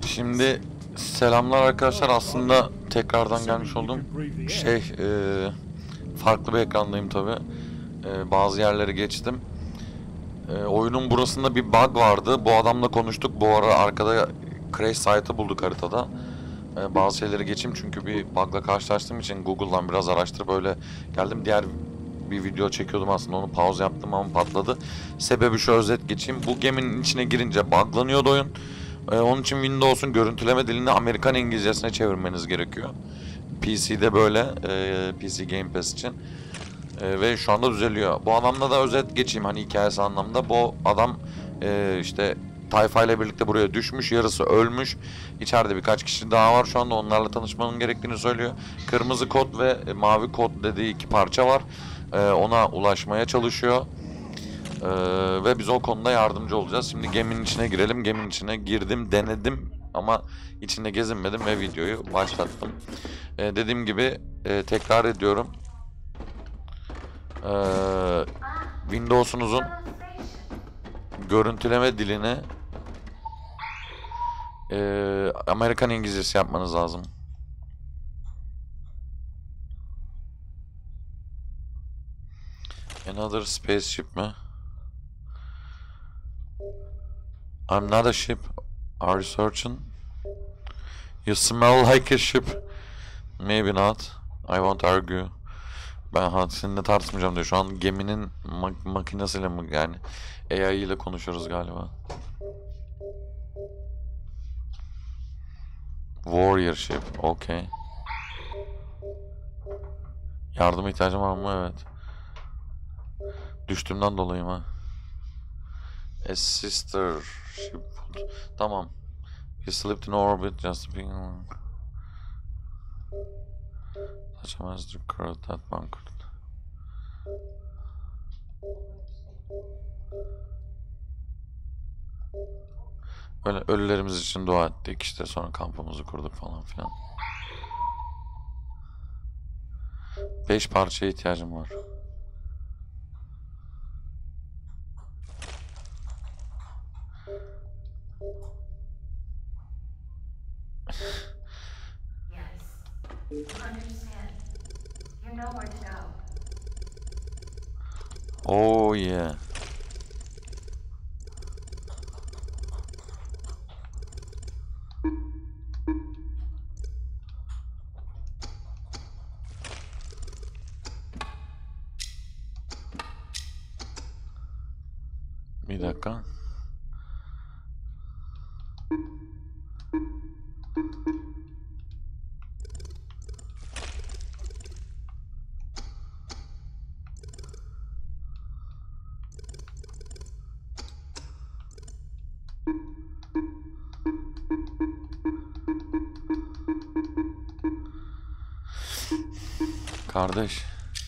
Şimdi selamlar arkadaşlar. Aslında tekrardan gelmiş oldum. Farklı bir ekrandayım tabi. Bazı yerleri geçtim. Oyunun burasında bir bug vardı. Bu adamla konuştuk. Bu ara arkada crash site'ı bulduk haritada. Bazı şeyleri geçeyim çünkü bir bug'la karşılaştığım için Google'dan biraz araştırıp öyle geldim. Diğer bir video çekiyordum aslında, onu pause yaptım ama patladı. Sebebi şu, özet geçeyim. Bu geminin içine girince buglanıyordu oyun. Onun için Windows'un görüntüleme dilini Amerikan İngilizcesine çevirmeniz gerekiyor. PC'de böyle, PC Game Pass için. Ve şu anda düzeliyor. Bu adamla da özet geçeyim hani hikayesi anlamda. Bu adam işte tayfa ile birlikte buraya düşmüş. Yarısı ölmüş. İçeride birkaç kişi daha var şu anda. Onlarla tanışmanın gerektiğini söylüyor. Kırmızı kod ve mavi kod dediği iki parça var. Ona ulaşmaya çalışıyor. Ve biz o konuda yardımcı olacağız. Şimdi geminin içine girelim. Geminin içine girdim, denedim ama içinde gezinmedim ve videoyu başlattım. Dediğim gibi tekrar ediyorum. Windows'unuzun görüntüleme dilini Amerikan İngilizcesi yapmanız lazım. Another spaceship mi? I'm not a ship. Are you searching? You smell like a ship. Maybe not. I won't argue. Ben seninle tartışmayacağım diyor. Şu an geminin makinesiyle mi, yani AI ile konuşuyoruz galiba. Warrior ship. Okay. Yardıma ihtiyacım var mı? Evet. Düştüğümden dolayı mı? A sister ship. Tamam. He slipped in orbit just being... Such a master current that one could... Böyle ölülerimiz için dua ettik işte, sonra kampımızı kurduk falan filan. 5 parçaya ihtiyacım var. Oh yeah. Bir dakika. Kardeş,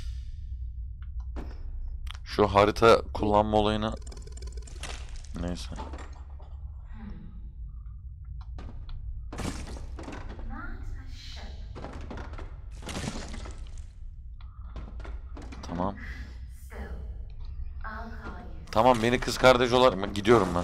şu harita kullanma olayını, neyse. Tamam. Tamam, beni kız kardeş olarak gidiyorum ben.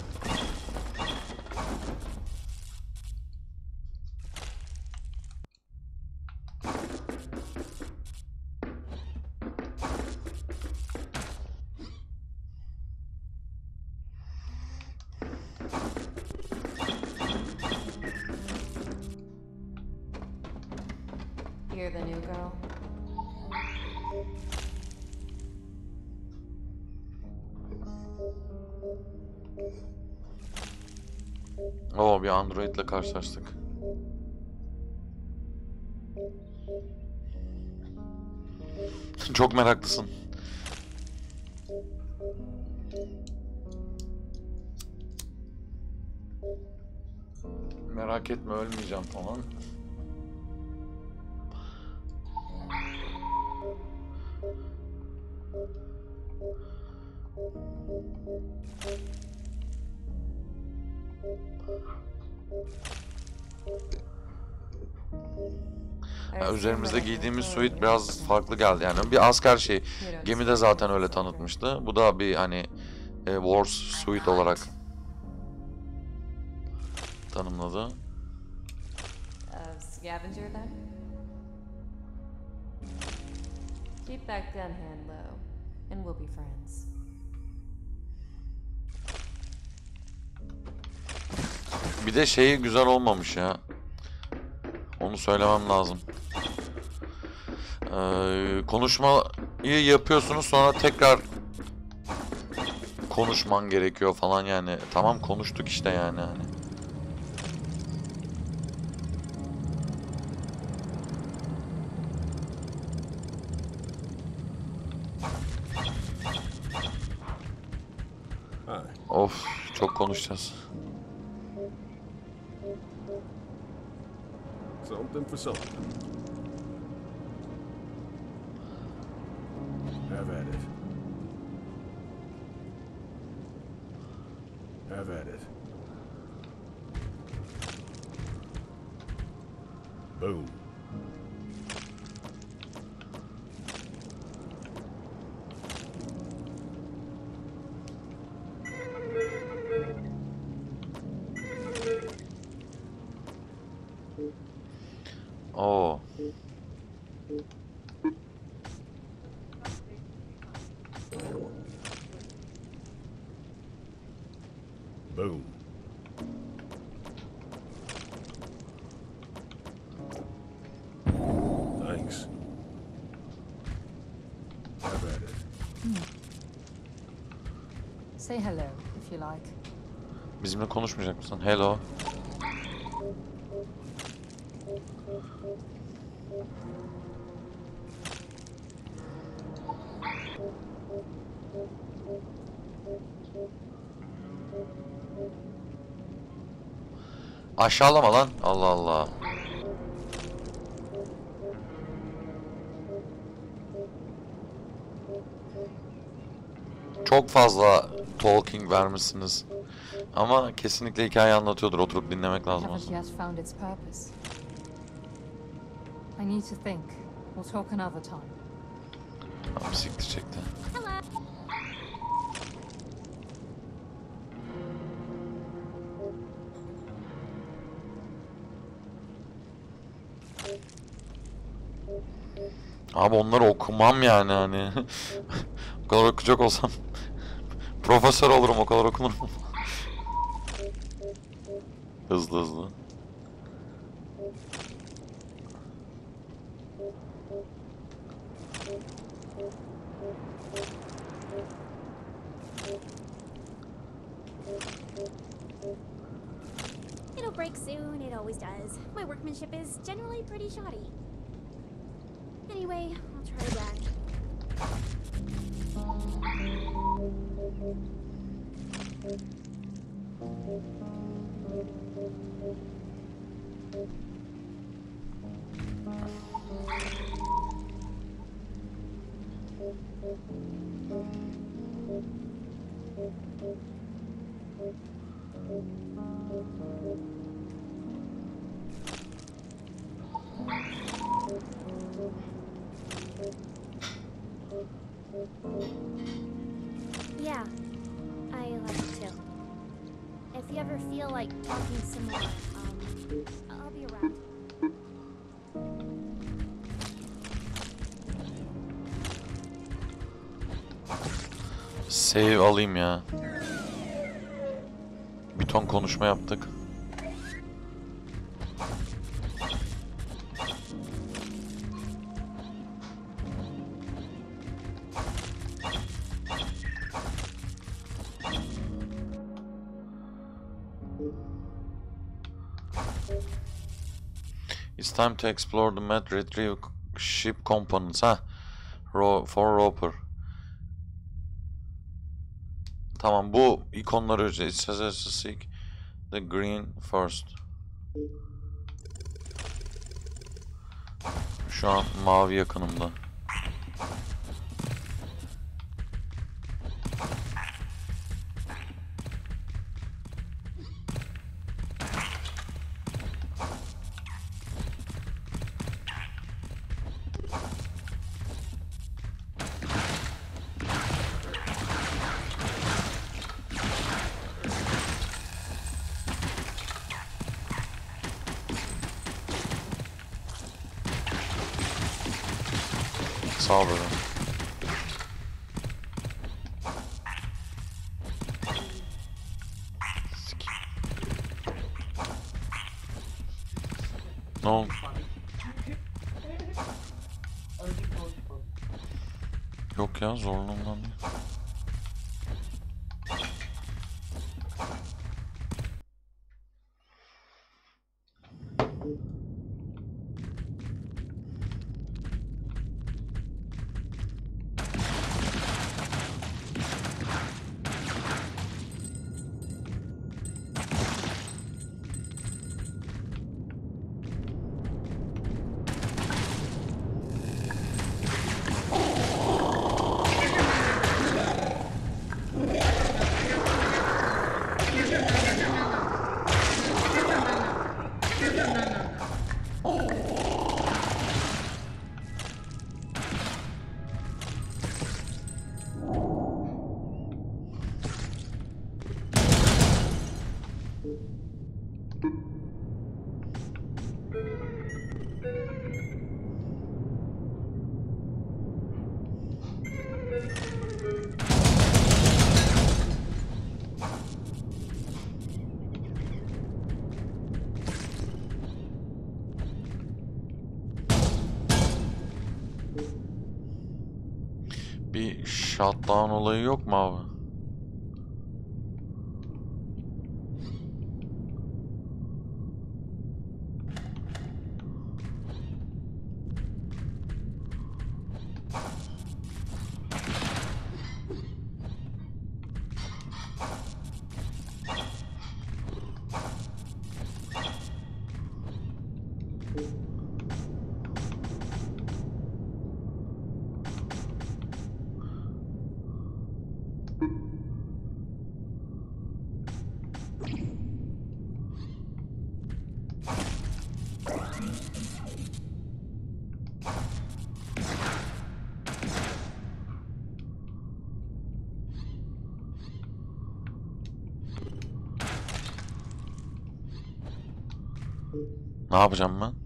You're the new girl. Oo, bir androidle karşılaştık. Çok meraklısın. Merak etme, ölmeyeceğim falan. Üzerimizde giydiğimiz suit biraz farklı geldi, yani bir asker şey. Gemide zaten öyle tanıtmıştı. Bu da bir hani War suit olarak tanımladı. Scavenger then? Keep that gun hand low, and we'll be friends. Bir de şeyi güzel olmamış ya. Onu söylemem lazım. Konuşmayı yapıyorsunuz, sonra tekrar konuşman gerekiyor falan yani. Tamam, konuştuk işte yani. Hani. Of, çok konuşacağız. Something for something. Have at it. Have at it. Boom. Oo. Boom. Thanks. Have at it. Say hello, if you like. Bizimle konuşmayacak mısın? Hello. Aşağılama lan. Allah Allah. Çok fazla talking vermişsiniz. Ama kesinlikle hikaye anlatıyordur. Oturup dinlemek lazım Haven't aslında. yet found its purpose. I need to think. We'll talk another time. Tamam, siktir çekti. Abi onları okumam yani hani. O kadar okuyacak olsam profesör olurum, o kadar okunur mu? Hızlı hızlı. It'll break soon, it always does. My workmanship is generally pretty shoddy. Anyway, I'll try again. Yeah, I like it too. If you ever feel like talking some more, I'll be around. Save alayım ya. Bir ton konuşma yaptık. It's time to explore the map, retrieve ship components. Ha, for Roper. Tamam, bu ikonları it says to seek the green first. Şu an mavi yakınımda. Sağ ol bebeğim. Ne oldu? Yok ya, zorluğumdan değil. Bir shutdown olayı yok mu abi? Ne yapacağım ben?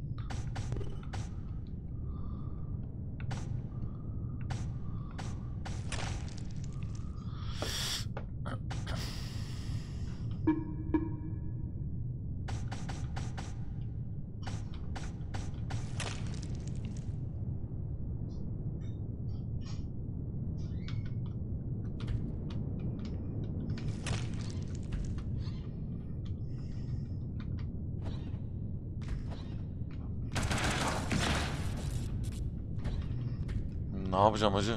Ne yapacağım hacı?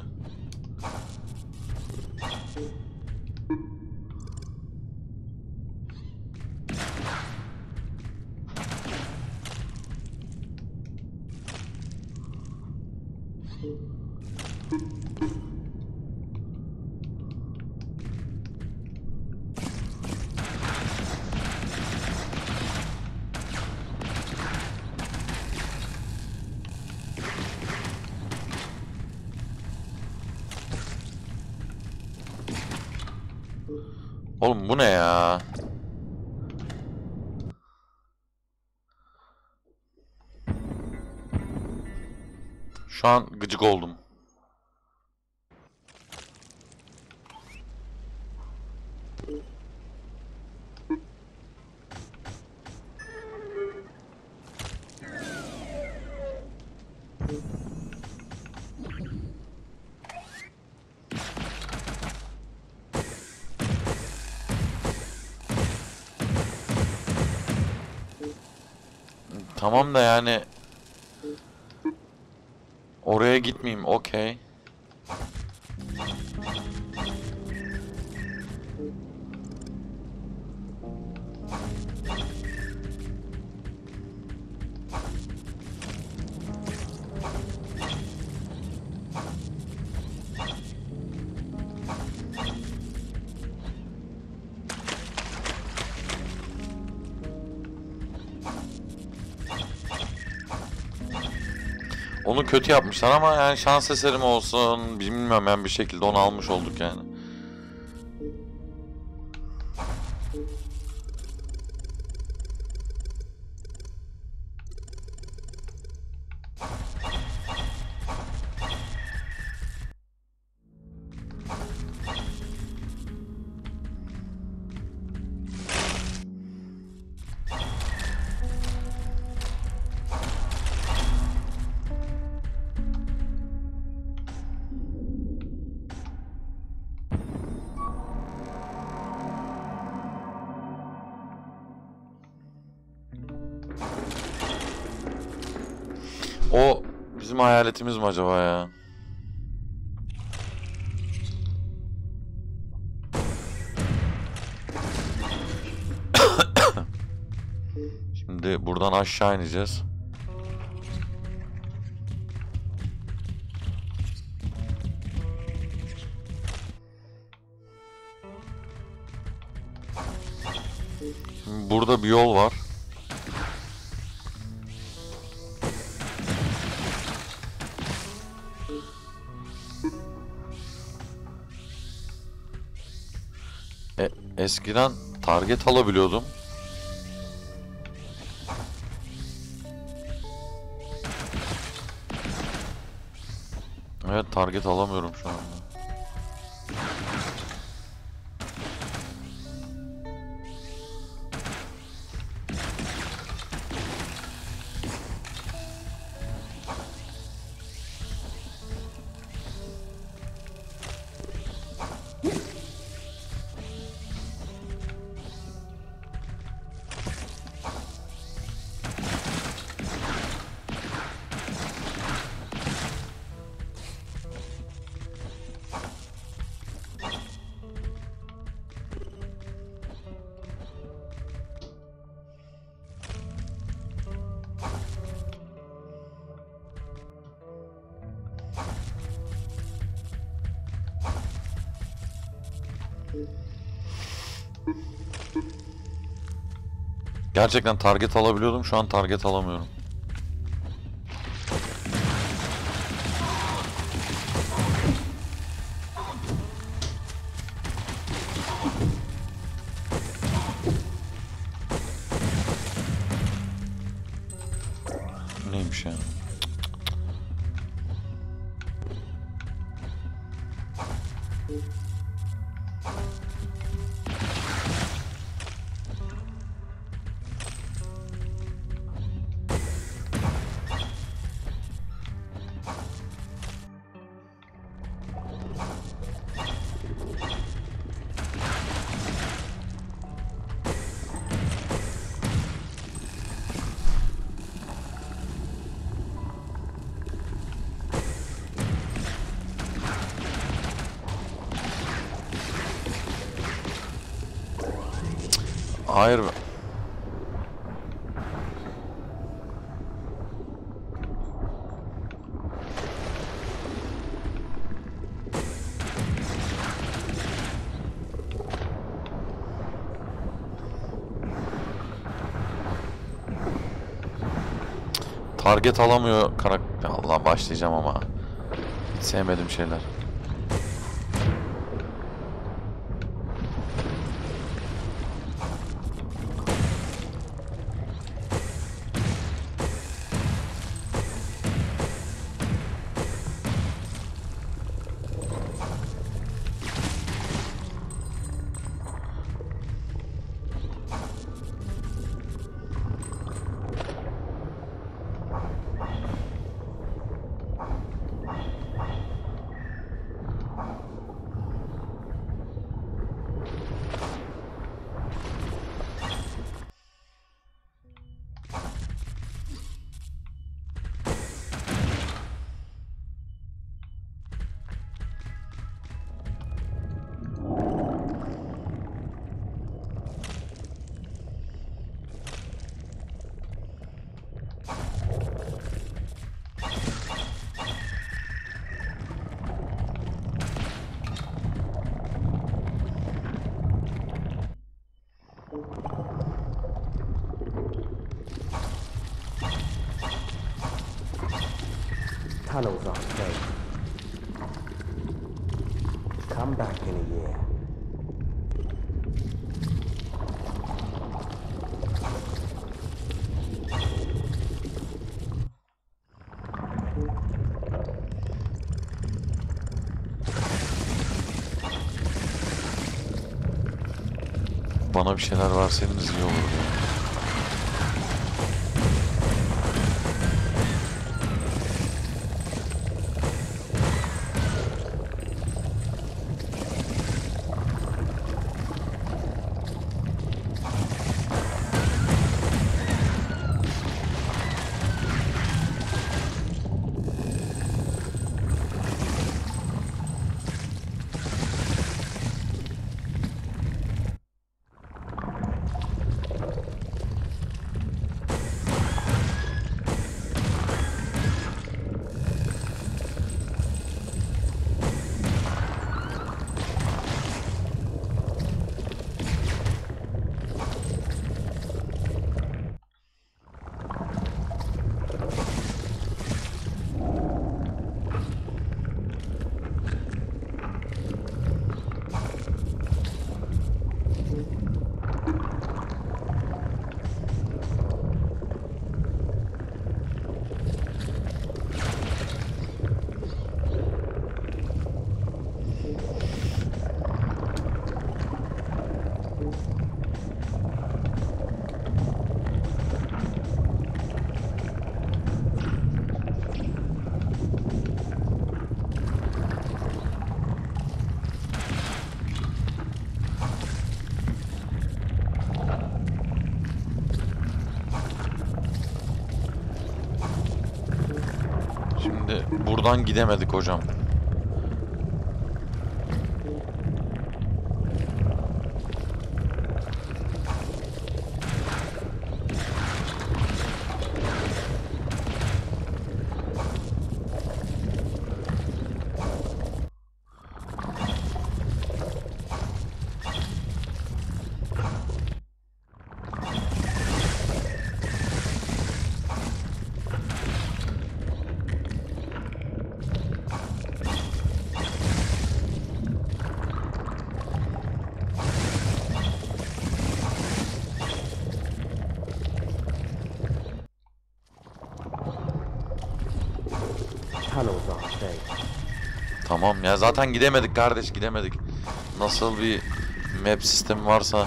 Oğlum bu ne ya? Şu an gıcık oldum. Tamam da yani oraya gitmeyeyim, okey. Onu kötü yapmışlar ama yani şans eseri mi olsun bilmiyorum, yani bir şekilde onu almış olduk yani. O bizim hayaletimiz mi acaba ya? Şimdi buradan aşağı ineceğiz. Şimdi burada bir yol var. Eskiden target alabiliyordum. Evet, target alamıyorum şu anda. Gerçekten target alabiliyordum. Şu an target alamıyorum. Neymiş yani? Hayır. Target alamıyor karakter. Allah, başlayacağım ama. Hiç sevmediğim şeyler. Tunnels are safe. Come back in a year. Bana bir şeyler verseydiniz iyi olurdu ya. Buradan gidemedik hocam. Tunnels aren't safe. Tamam ya, zaten gidemedik kardeş, gidemedik. Nasıl bir map sistemi varsa.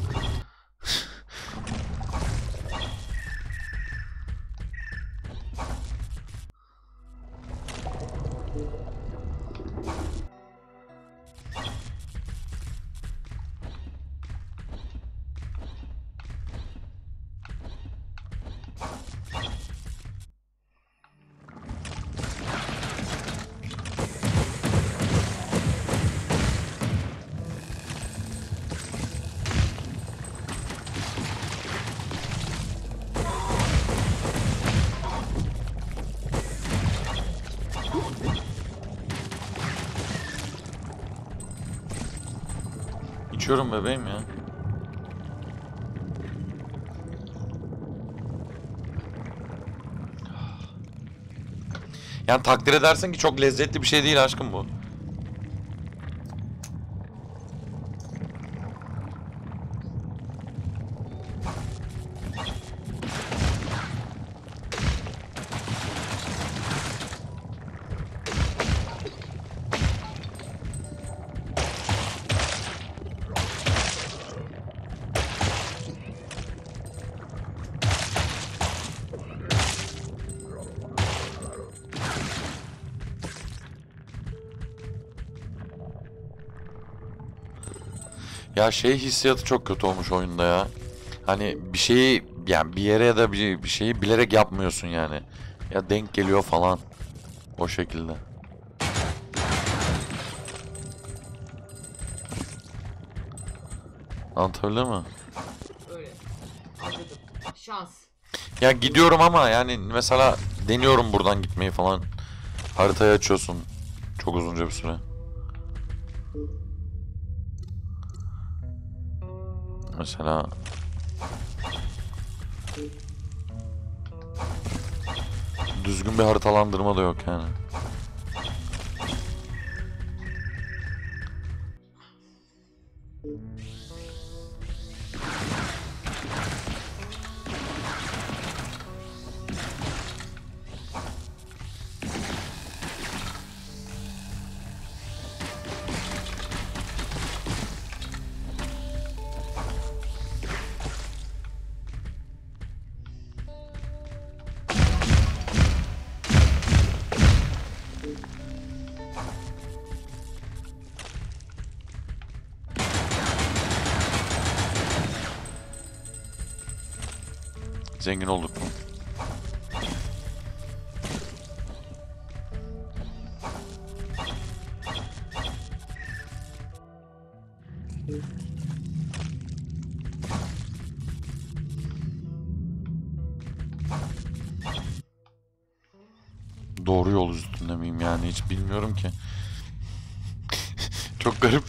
İçiyorum bebeğim ya. Yani takdir edersin ki çok lezzetli bir şey değil aşkım bu. Ya şey hissiyatı çok kötü olmuş oyunda ya. Hani bir şeyi, yani bir yere ya da bir şeyi bilerek yapmıyorsun yani. Ya denk geliyor falan. O şekilde. Anlatabildim mi? Öyle. Anladım. Şans. Ya gidiyorum ama yani mesela deniyorum buradan gitmeyi falan. Haritayı açıyorsun. Çok uzunca bir süre. Mesela düzgün bir haritalandırma da yok yani. Zengin olduk mu? Doğru yol üstünde miyim yani, hiç bilmiyorum ki. Çok garip.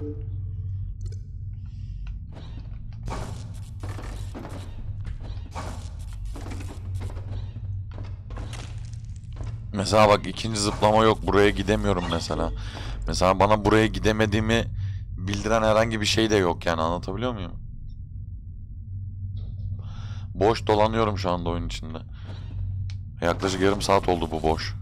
Mesela bak ikinci zıplama yok. Buraya gidemiyorum mesela. Mesela bana buraya gidemediğimi bildiren herhangi bir şey de yok yani, anlatabiliyor muyum? Boş dolanıyorum şu anda oyun içinde. Yaklaşık yarım saat oldu bu boş.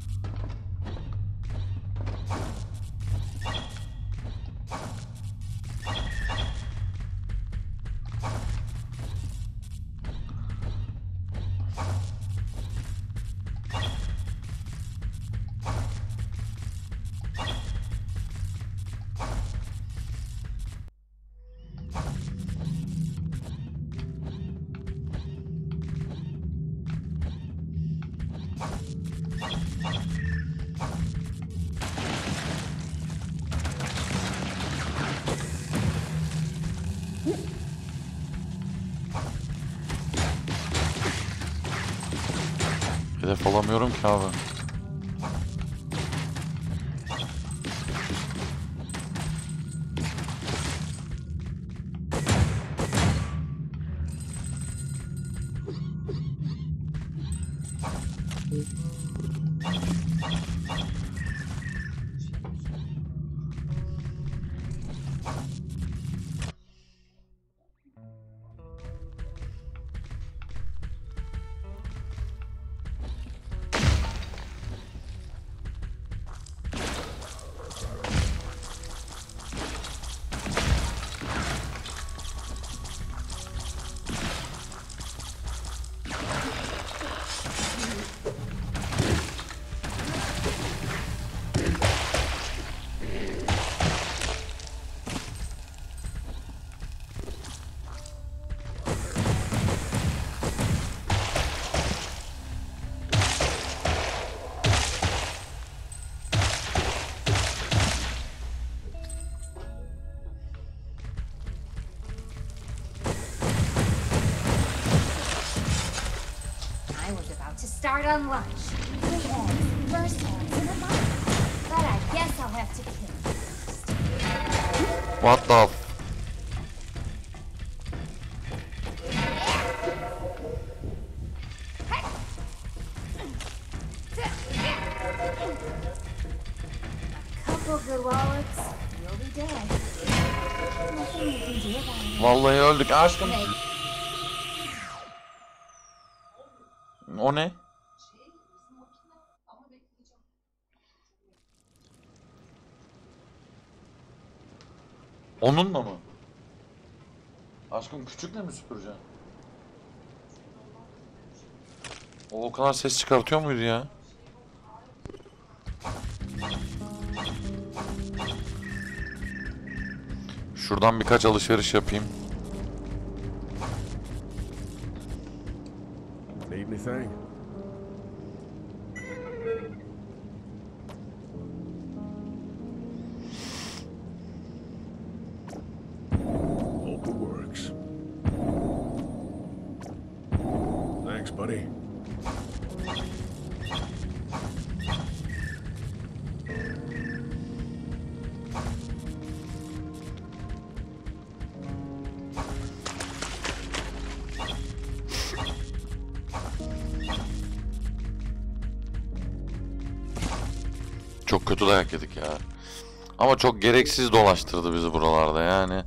Hedef alamıyorum ki abi. I was about to start on lunch. Three eggs, first eggs in a month. But I guess I'll have to kill you first. What the f- Couple good wallets, you'll be dead. Nothing you can do about it. Vallahi öldük aşkım. O ne? Onunla mı? Aşkım küçükle mi süpüreceksin? O kadar ses çıkartıyor muydu ya? Şuradan birkaç alışveriş yapayım. Need anything? Hope it works. Thanks, buddy. Çok kötü dayak yedik ya. Ama çok gereksiz dolaştırdı bizi buralarda yani.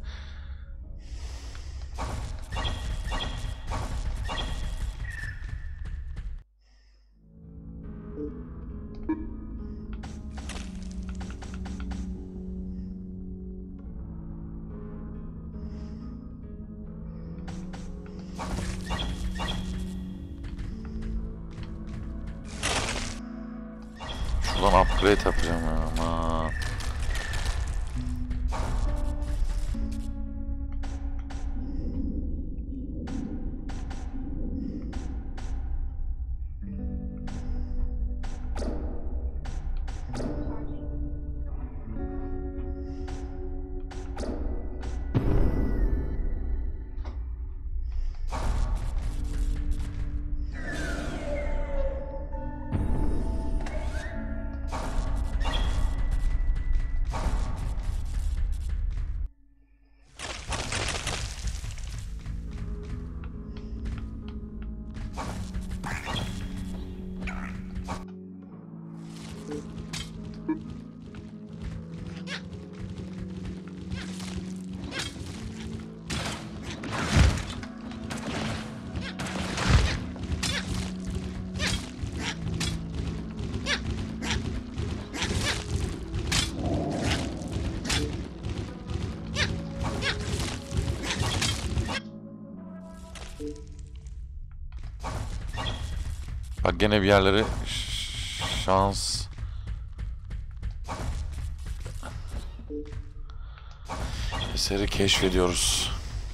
Şuradan upgrade yapacağım ya ama. Bak gene bir yerleri şans. Eseri keşfediyoruz.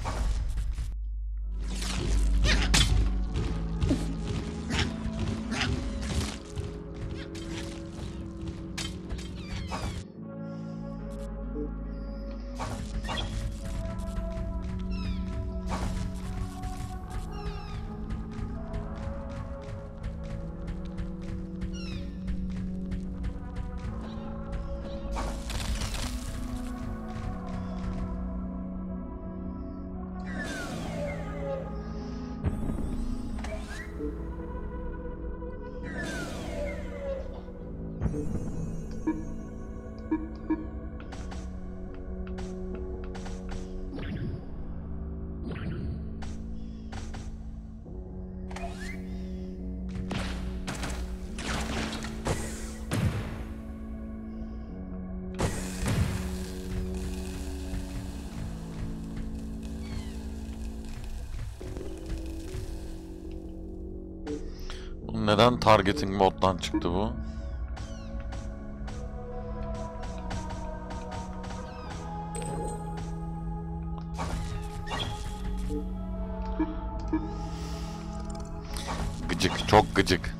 Neden targeting moddan çıktı bu? Gıcık, çok gıcık.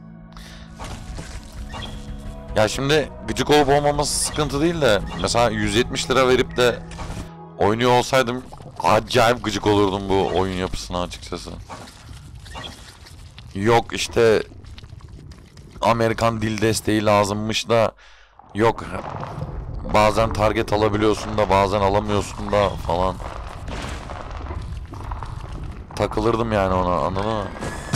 Ya şimdi gıcık olup olmaması sıkıntı değil de mesela 170 lira verip de oynuyor olsaydım acayip gıcık olurdum bu oyun yapısına açıkçası. Yok işte Amerikan dil desteği lazımmış da yok bazen target alabiliyorsun da bazen alamıyorsun da falan. Takılırdım yani ona, anladın mı?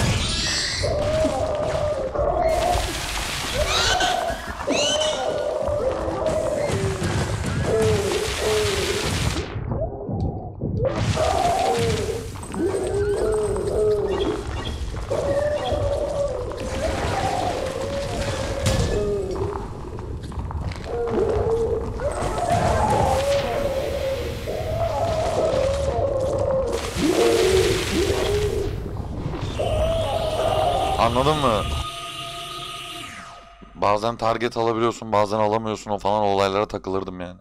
Anladın mı? Bazen target alabiliyorsun, bazen alamıyorsun, o falan olaylara takılırdım yani.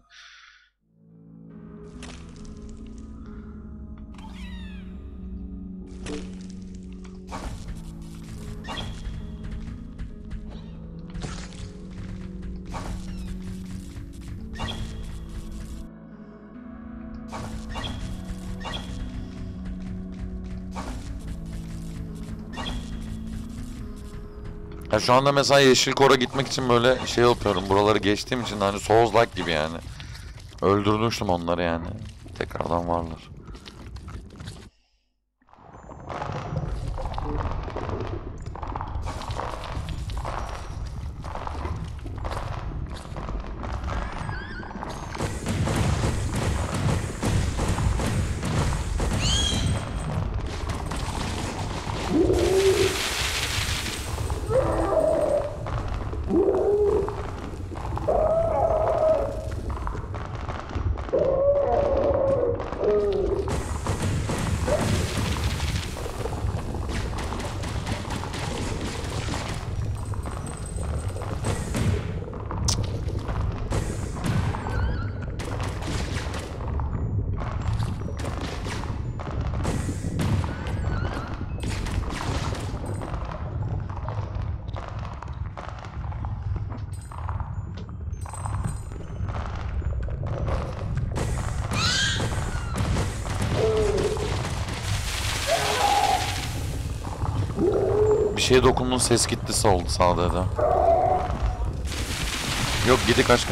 Ya şu anda mesela Yeşil Kor'a gitmek için böyle şey yapıyorum. Buraları geçtiğim için hani Souls-like gibi yani. Öldürmüştüm onları yani. Tekrardan varlar. Bir şeye dokundun, ses gittisi oldu sağda da. Yok gidik aşkım.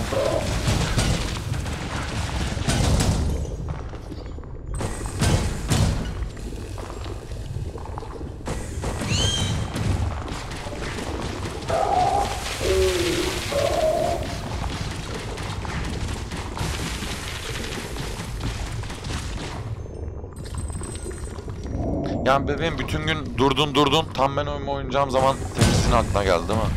Yani bebeğim bütün gün durdun tam ben oyun oynayacağım zaman temizliğin aklına geldi değil mi?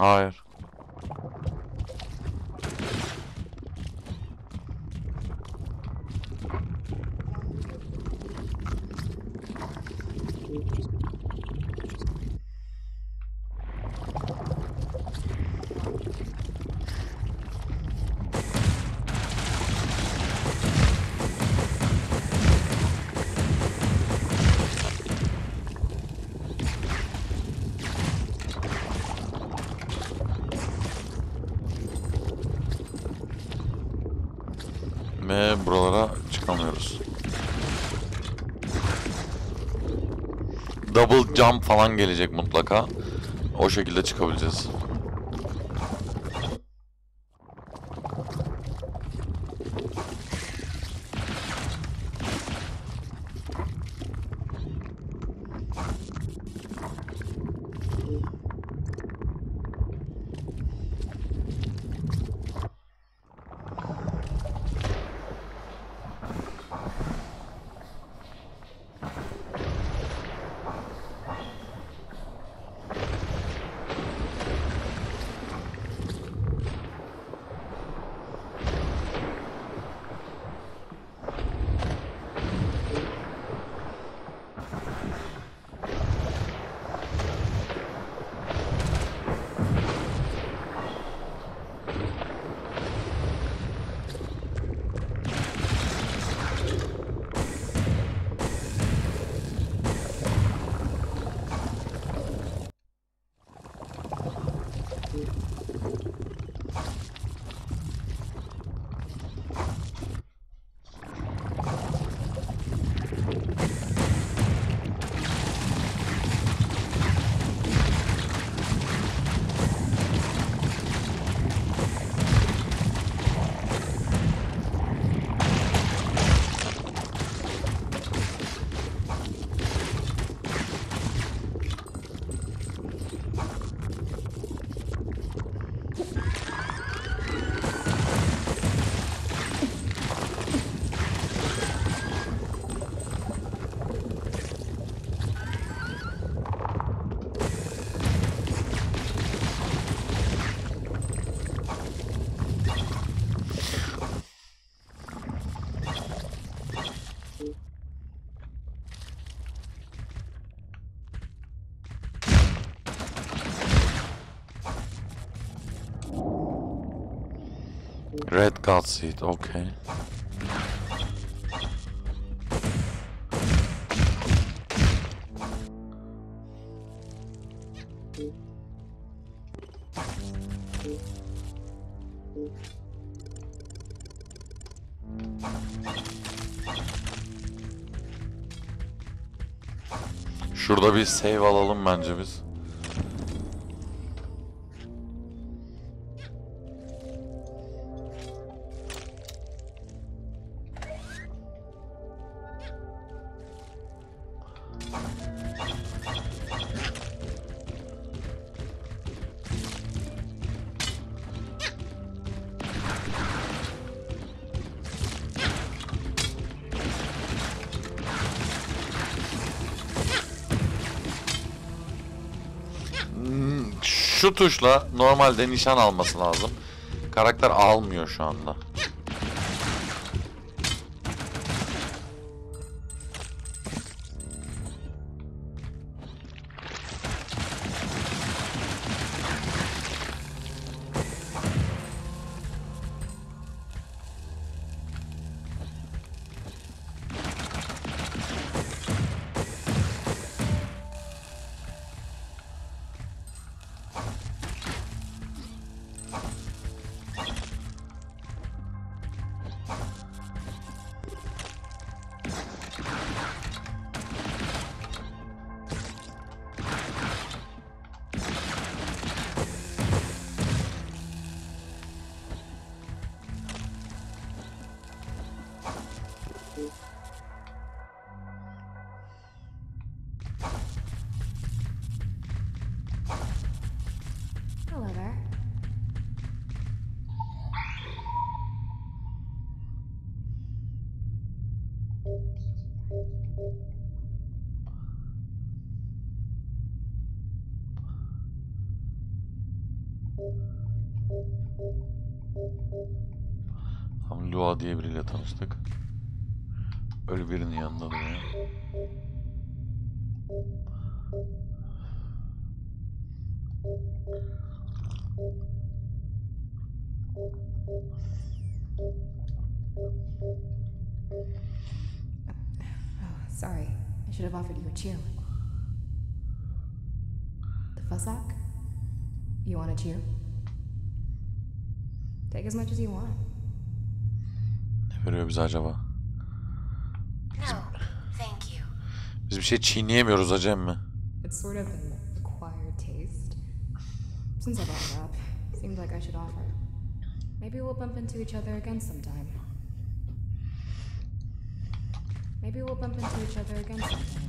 Hayır. Ve buralara çıkamıyoruz. Double jump falan gelecek mutlaka. O şekilde çıkabileceğiz. Red God Seed, okay. Şurada bir save alalım bence biz. Şu tuşla normalde nişan alması lazım. Karakter almıyor şu anda. Tam Lua diye biriyle tanıştık. Öyle birinin yanında duruyor. Oh, sorry. I should have offered you a cheer. The Fussack? You want a cheer? Take as much as you want. Ne veriyor bize acaba? No, thank you. Biz bir şey çiğneyemiyoruz acem mi? It's sort of an acquired taste. Since I brought it up, seemed like I should offer. Maybe we'll bump into each other again sometime. Maybe we'll bump into each other again sometime.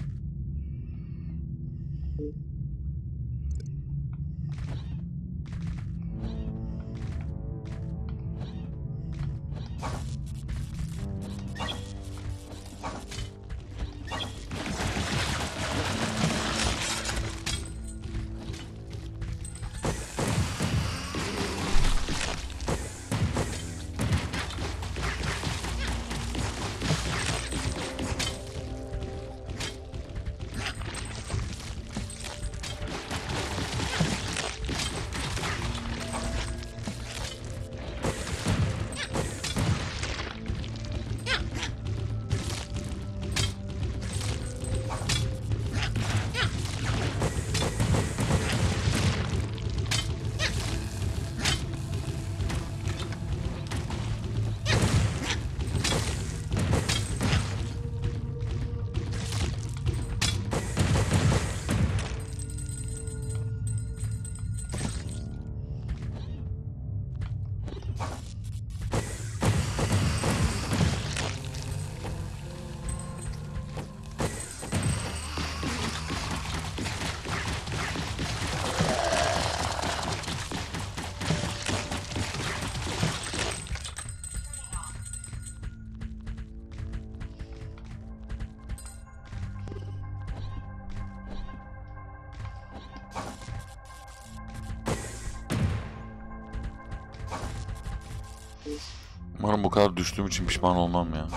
Umarım bu kadar düştüğüm için pişman olmam ya.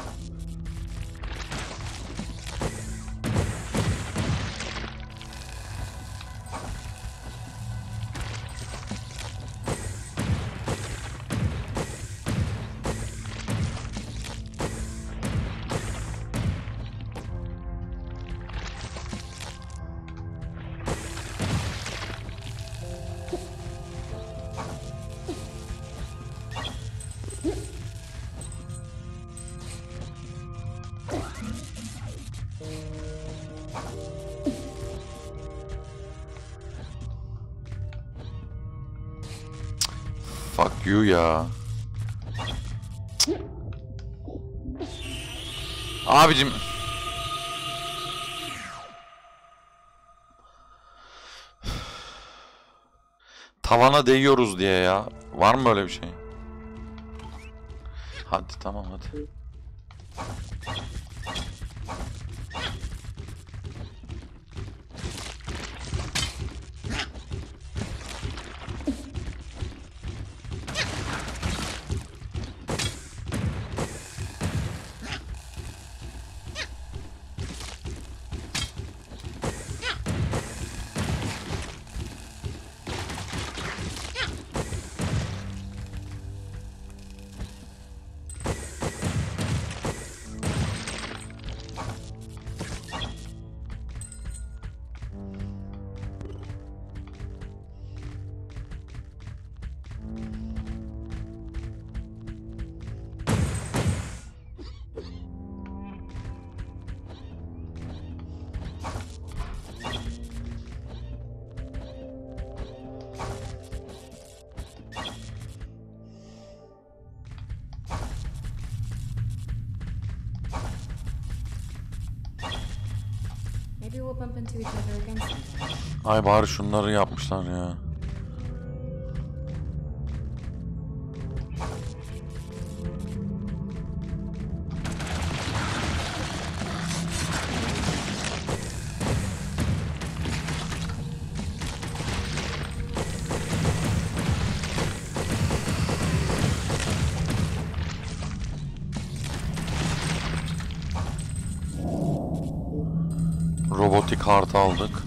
Fuck you ya. Abicim. Tavana değiyoruz diye ya. Var mı böyle bir şey? Hadi tamam hadi. Maybe we'll bump into each other again sometime. Ay bari şunları yapmışlar ya. Robotik harta aldık.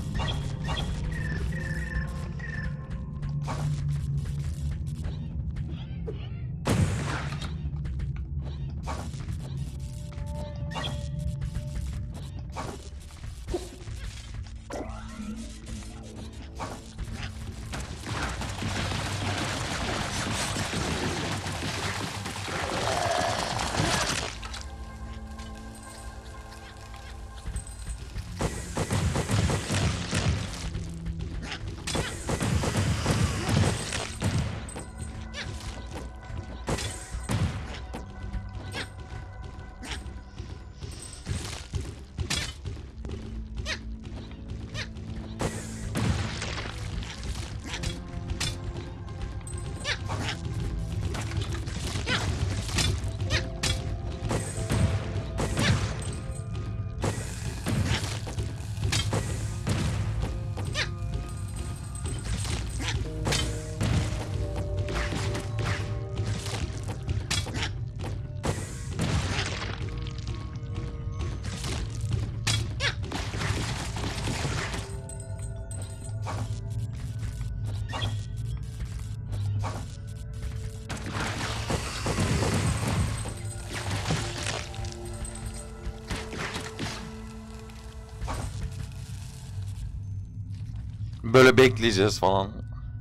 Böyle bekleyeceğiz falan.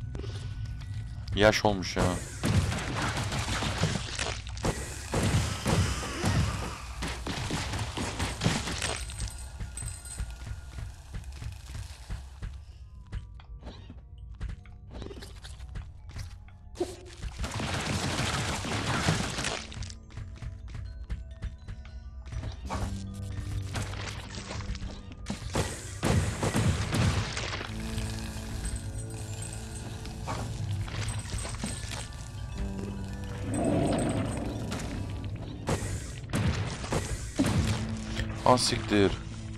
Yaş olmuş ya. Ah siktir.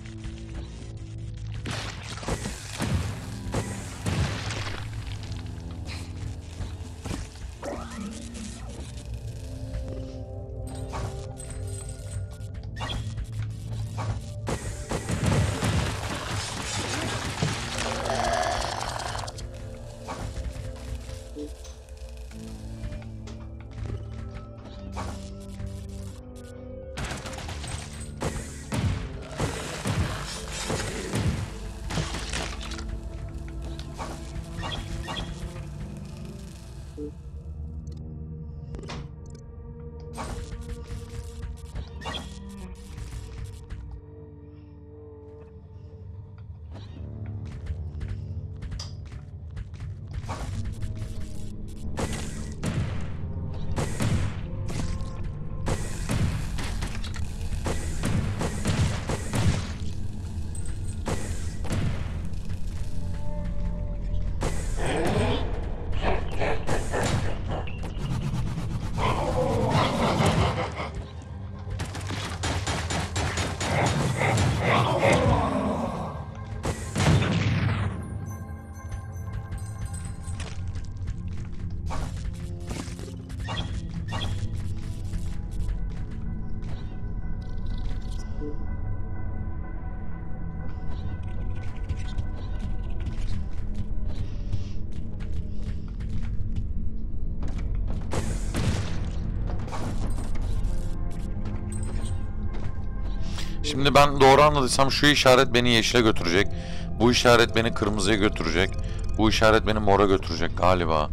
Şimdi ben doğru anladıysam şu işaret beni yeşile götürecek. Bu işaret beni kırmızıya götürecek. Bu işaret beni mora götürecek galiba.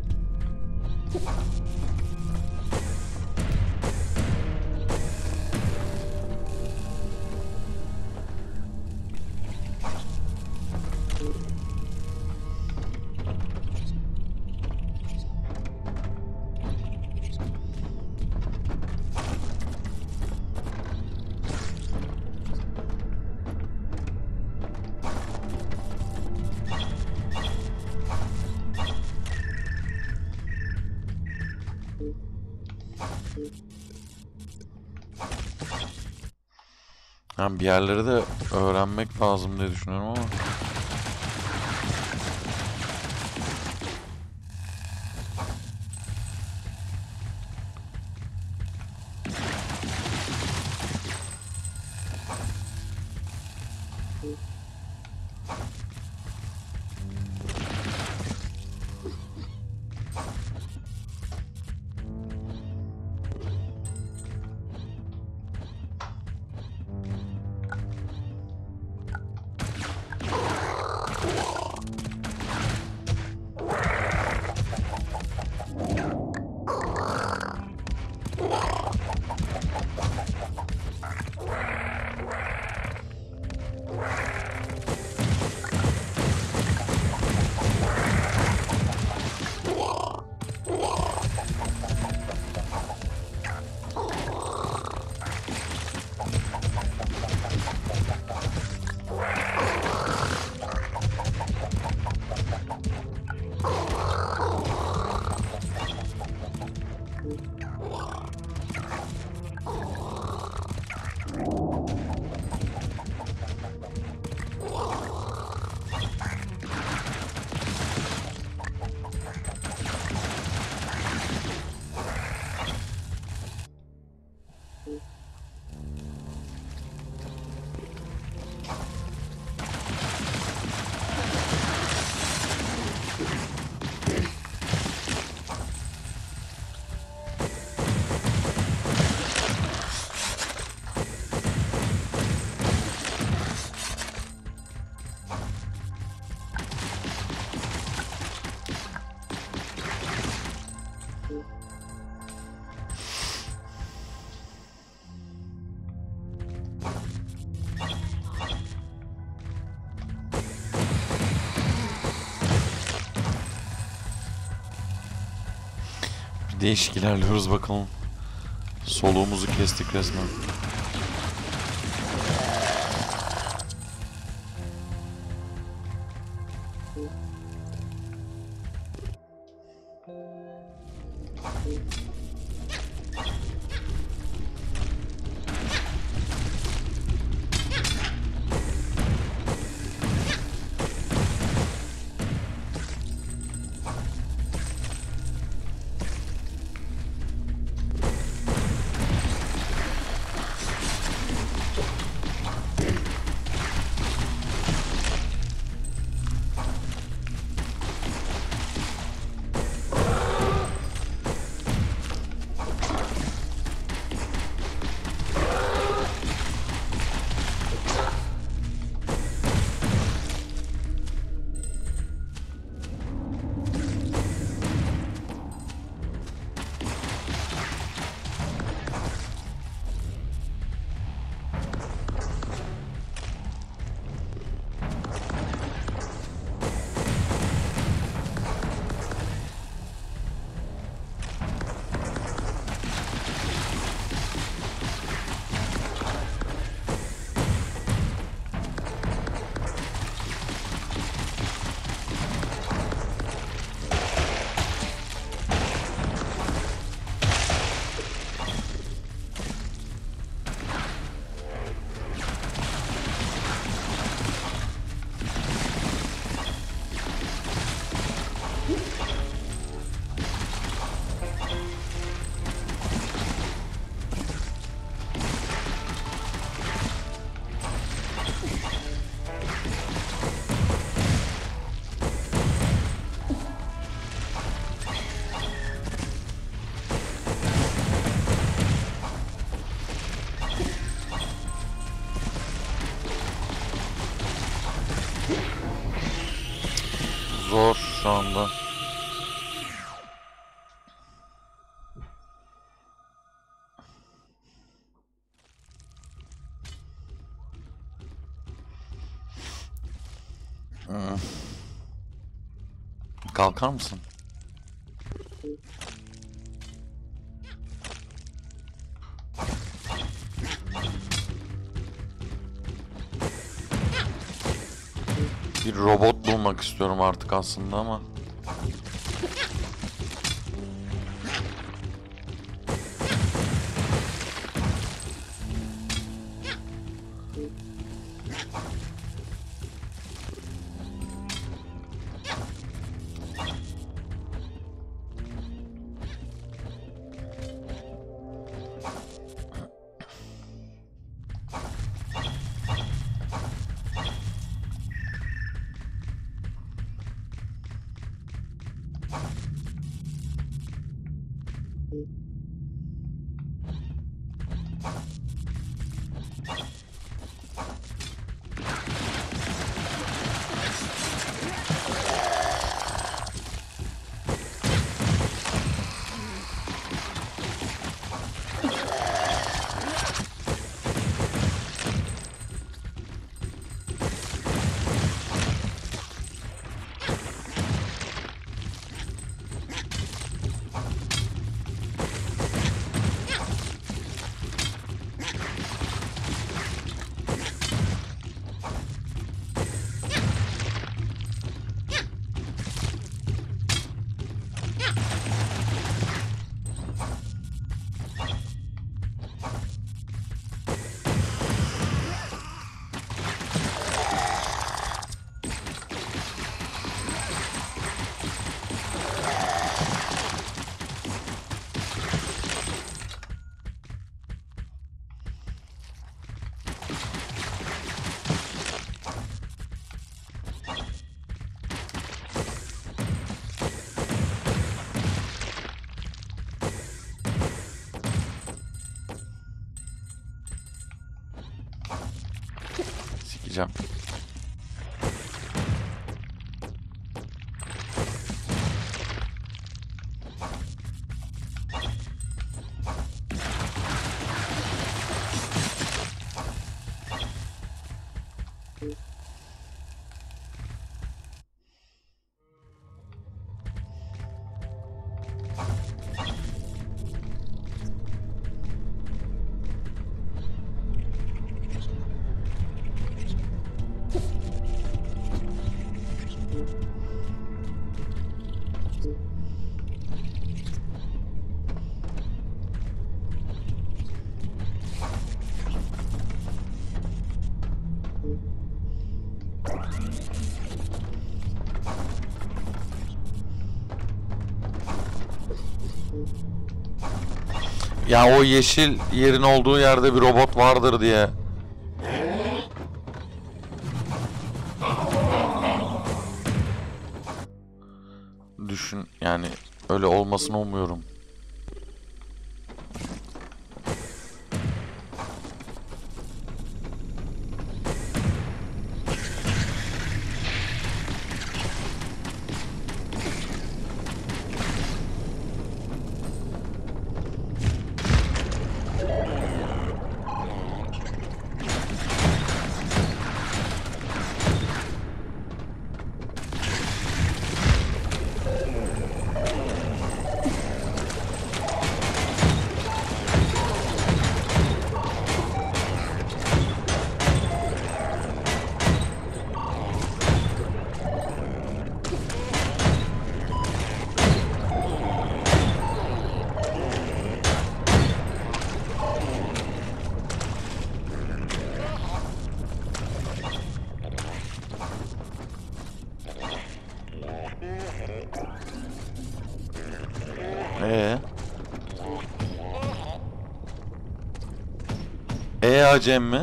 Yani bir yerleri de öğrenmek lazım diye düşünüyorum ama. Değişik ilerliyoruz bakalım. Soluğumuzu kestik resmen. Zor şu anda. Kalkar mısın? Bir robot bulmak istiyorum artık aslında ama. diyeceğim. Ya o yeşil yerin olduğu yerde bir robot vardır diye. Düşün yani, öyle olmasını umuyorum. Acem mi?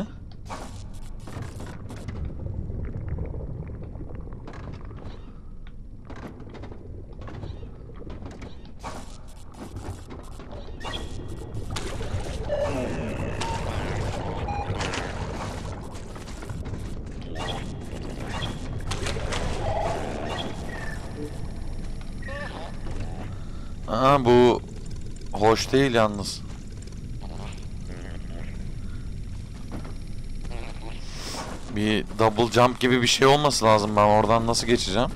Aa, bu hoş değil yalnız. Bir double jump gibi bir şey olması lazım. Ben oradan nasıl geçeceğim?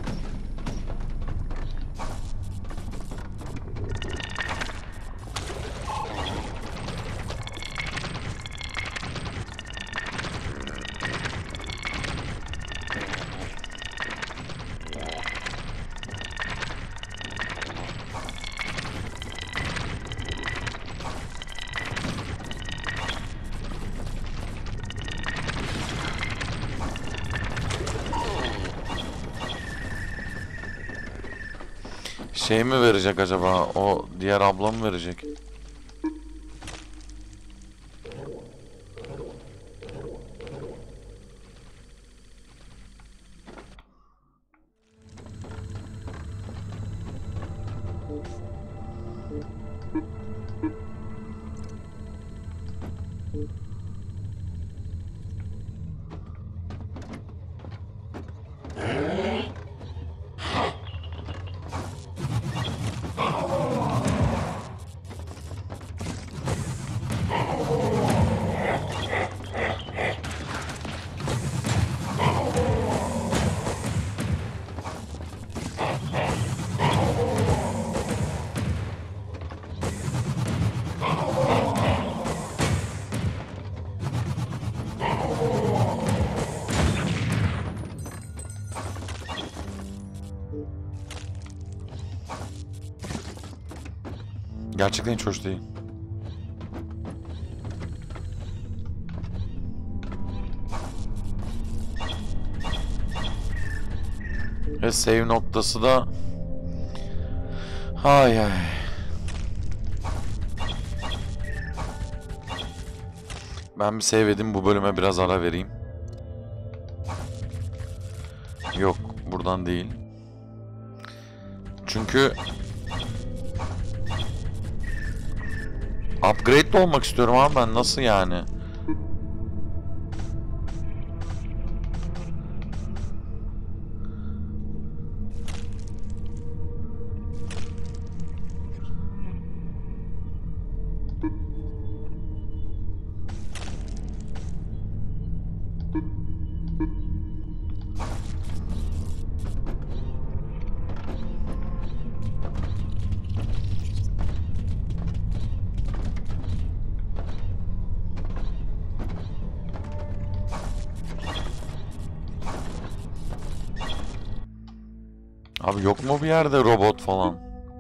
Şey mi verecek acaba? O diğer abla mı verecek? Gerçekten hiç hoş değil. Ve save noktası da... Hay hay. Ben bir save edeyim, bu bölüme biraz ara vereyim. Yok, buradan değil. Çünkü... Upgrade de olmak istiyorum abi ben, nasıl yani? Abi yok mu bir yerde robot falan?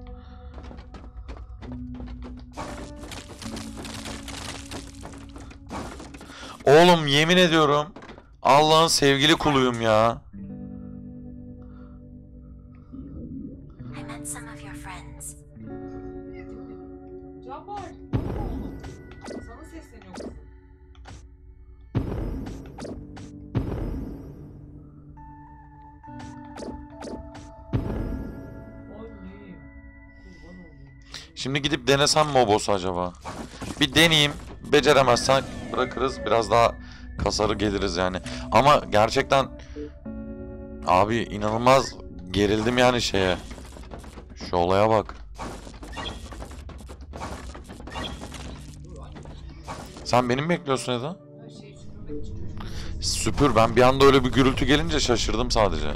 Oğlum yemin ediyorum Allah'ın sevgili kuluyum ya. I met some of your friends. Cabbar. Ne oldu? Sana sesleniyor kızım. Annem. Kurban olayım. Şimdi gidip denesem mi o boss'u acaba? Bir deneyeyim. Beceremezsen bırakırız. Biraz daha kasarı geliriz yani. Ama gerçekten abi inanılmaz gerildim yani şeye. Şu olaya bak. Sen beni mi bekliyorsun Eda? Her şeyi süpürmek için çocukları Süpür. Ben bir anda öyle bir gürültü gelince şaşırdım sadece.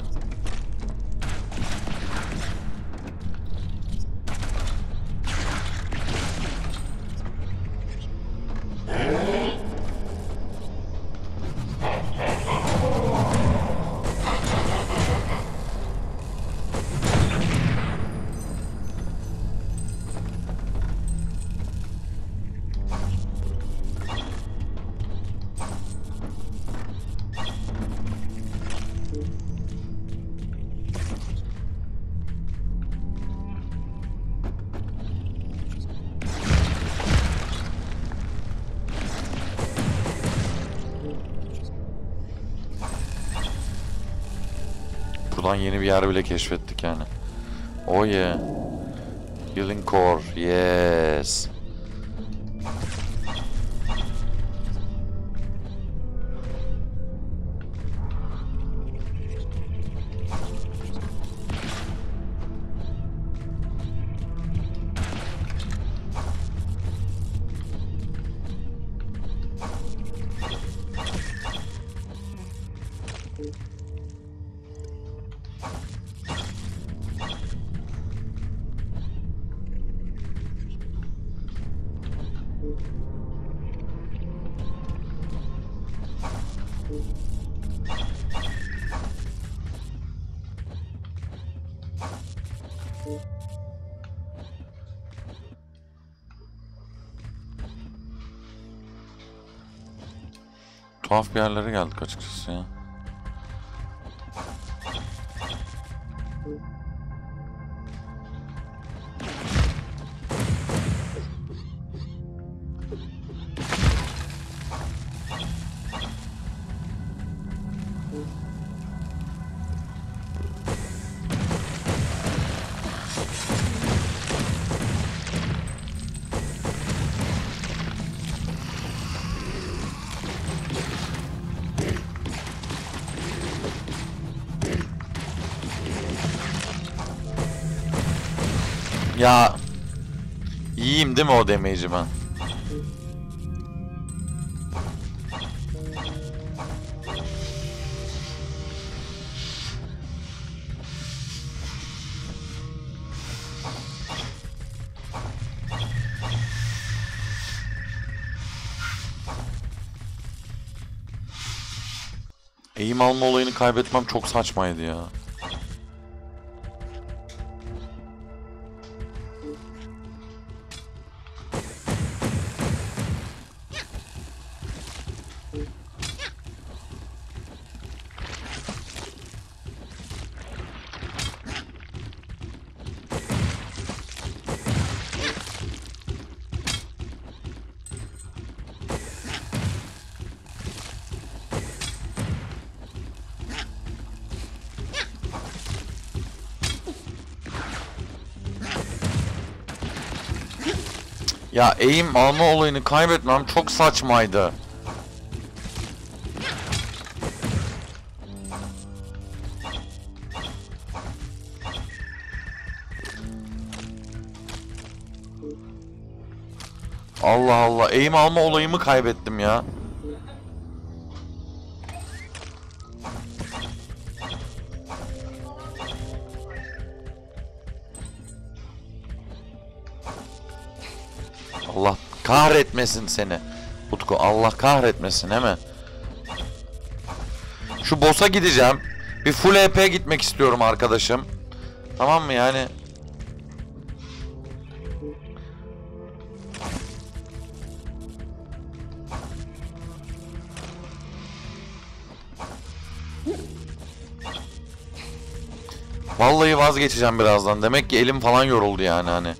Buradan yeni bir yer bile keşfettik yani. Oh yeah. Healing Core. Yes. Tuhaf bir yerlere geldik açıkçası ya. Ya iyiyim değil mi o damage'i ben? Eğim alma olayını kaybetmem çok saçmaydı ya. Ya eğim alma olayını kaybetmem çok saçmaydı. Allah Allah, eğim alma olayımı kaybettim ya. Allah kahretmesin seni. Utku Allah kahretmesin hemen. Şu boss'a gideceğim. Bir full EP gitmek istiyorum arkadaşım. Tamam mı yani? Vallahi vazgeçeceğim birazdan. Demek ki elim falan yoruldu yani hani.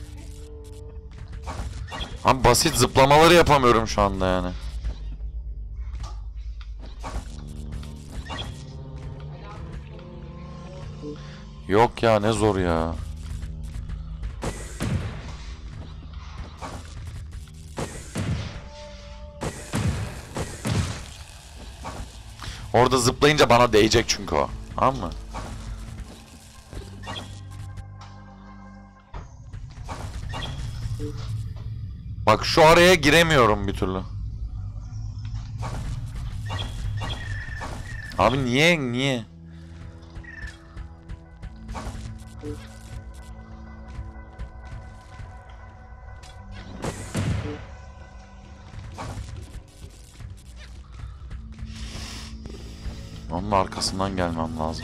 Abi basit zıplamaları yapamıyorum şu anda yani. Yok ya, ne zor ya. Orada zıplayınca bana değecek çünkü o. Tamam mı? Bak şu araya giremiyorum bir türlü. Abi niye? Onun arkasından gelmem lazım.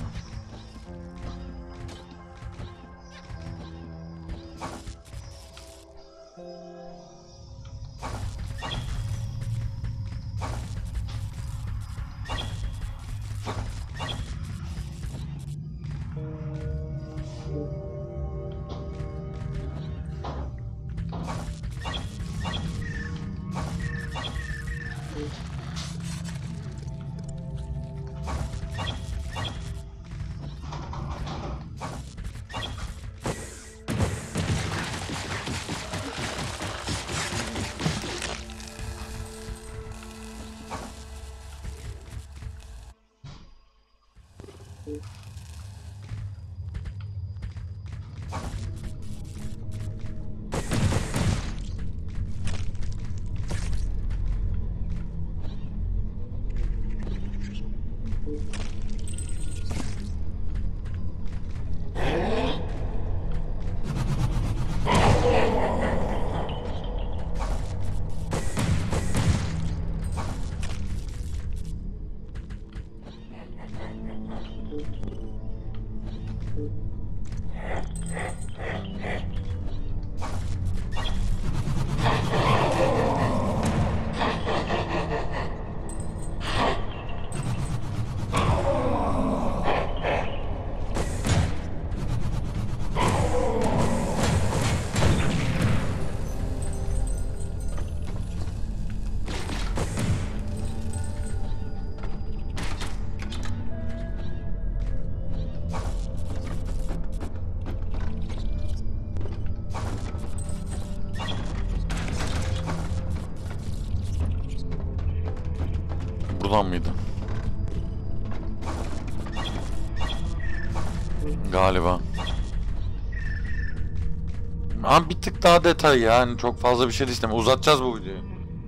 Buradan mıydı? Galiba. Ama bir tık daha detay yani, çok fazla bir şey de istemiyorum. Uzatacağız bu videoyu.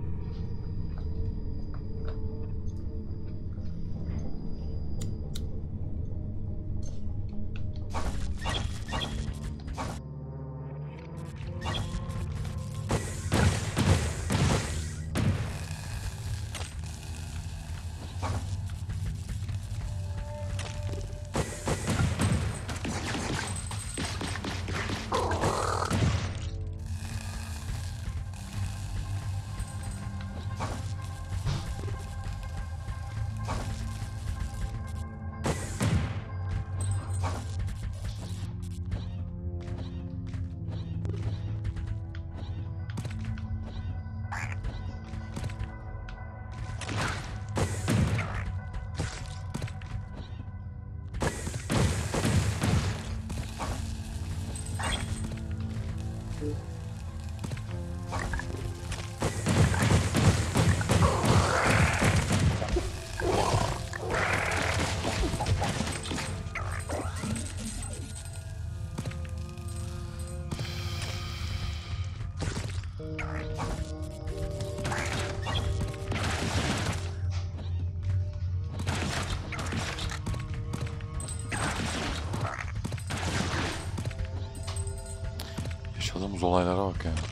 Yaşadığımız olaylara bak yani.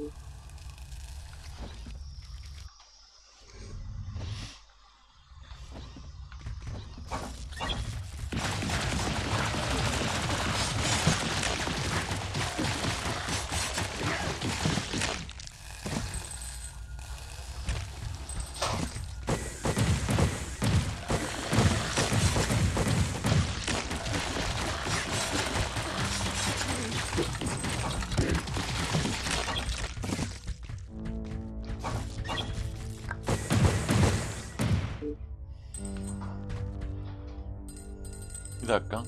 Bir dakika.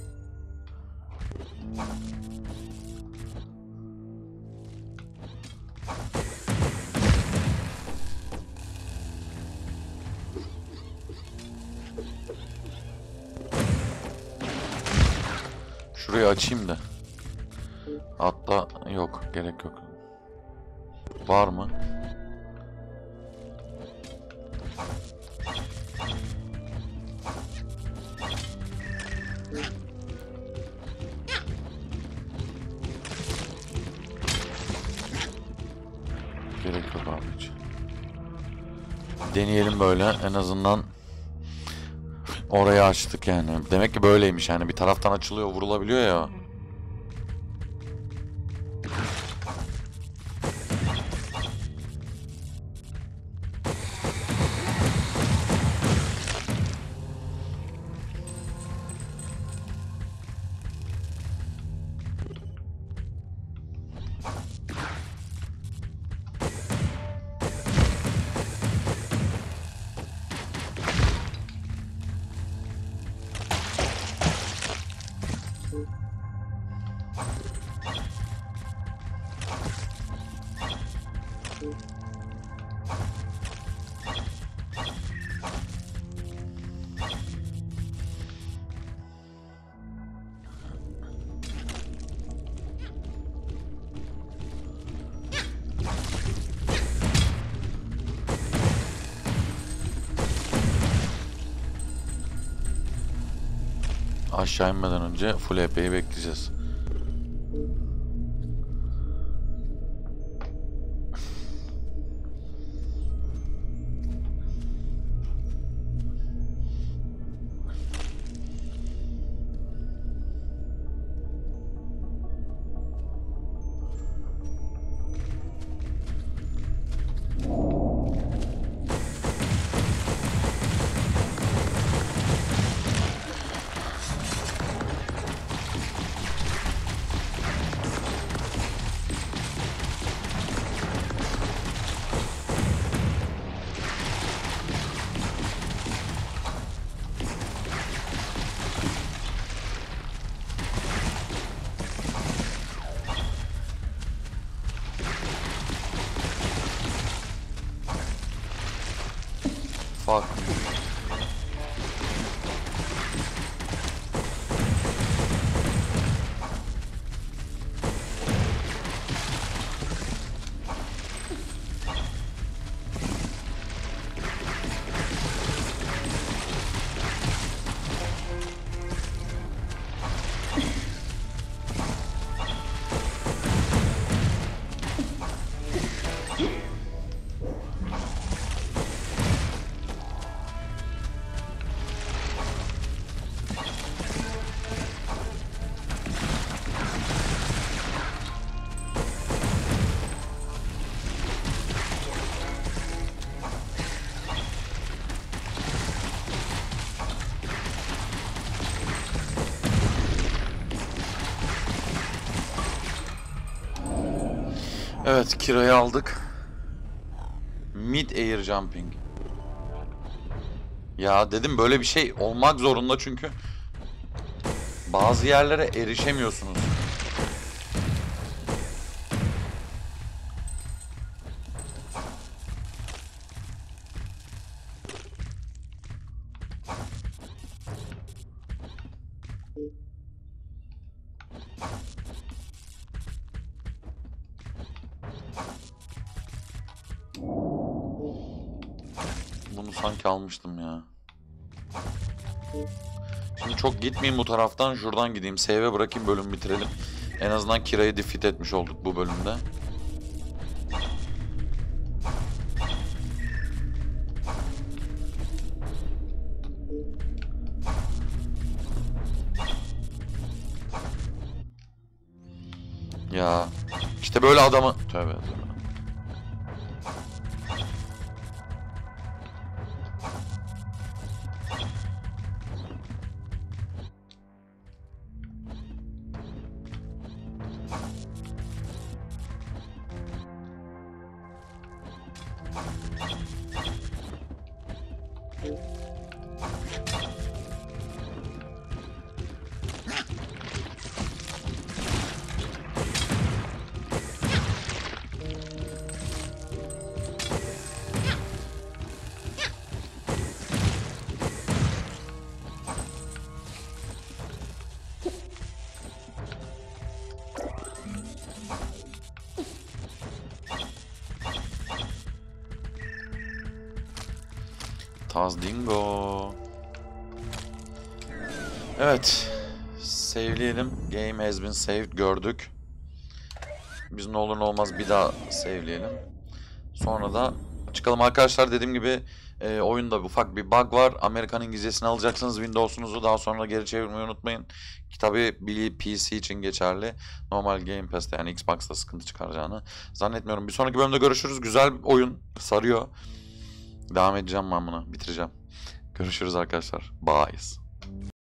Şurayı açayım da. Hatta yok, gerek yok. Var mı? Gerek yok abi hiç. Deneyelim böyle, en azından orayı açtık yani. Demek ki böyleymiş yani, bir taraftan açılıyor, vurulabiliyor ya. Aşağı inmeden önce full HP'yi bekleyeceğiz. Fuck. Evet, Kira'yı aldık. Mid air jumping. Ya dedim, böyle bir şey olmak zorunda çünkü bazı yerlere erişemiyorsunuz. Bunu sanki almıştım ya. Şimdi çok gitmeyeyim bu taraftan, şuradan gideyim. Save'e bırakayım, bölümü bitirelim. En azından Kira'yı defeat etmiş olduk bu bölümde. Ya işte böyle adamı... Tövbe tövbe. Taz Dingo. Evet. Save'leyelim. Game has been saved gördük. Biz ne olur ne olmaz bir daha save'leyelim. Sonra da çıkalım arkadaşlar. Dediğim gibi oyunda ufak bir bug var. Amerikan İngilizcesini alacaksınız Windows'unuzu. Daha sonra geri çevirmeyi unutmayın. Tabi bir PC için geçerli. Normal Game Pass'te yani Xbox'ta sıkıntı çıkaracağını zannetmiyorum. Bir sonraki bölümde görüşürüz. Güzel bir oyun. Sarıyor. Devam edeceğim ben buna. Bitireceğim. Görüşürüz arkadaşlar. Bye.